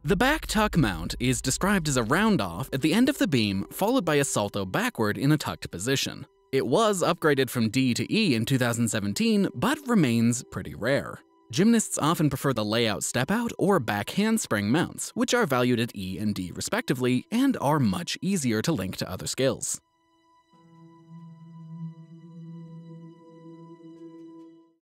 The back tuck mount is described as a round-off at the end of the beam followed by a salto backward in a tucked position. It was upgraded from D to E in 2017, but remains pretty rare. Gymnasts often prefer the layout step-out or back handspring mounts, which are valued at E and D respectively and are much easier to link to other skills.